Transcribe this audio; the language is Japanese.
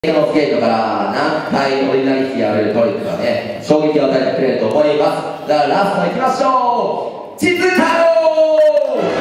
スケートから何回折り投げ引きやれるトリックがね、衝撃を与えてくれると思います。だからラストいきましょう。地図太郎